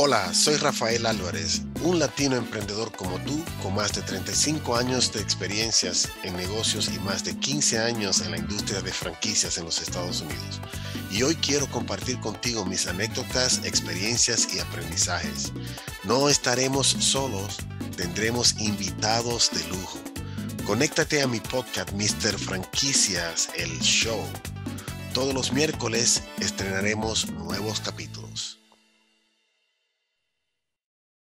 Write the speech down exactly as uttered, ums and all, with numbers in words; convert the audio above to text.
Hola, soy Rafael Álvarez, un latino emprendedor como tú, con más de treinta y cinco años de experiencias en negocios y más de quince años en la industria de franquicias en los Estados Unidos. Y hoy quiero compartir contigo mis anécdotas, experiencias y aprendizajes. No estaremos solos, tendremos invitados de lujo. Conéctate a mi podcast míster Franquicias, el show. Todos los miércoles estrenaremos nuevos capítulos.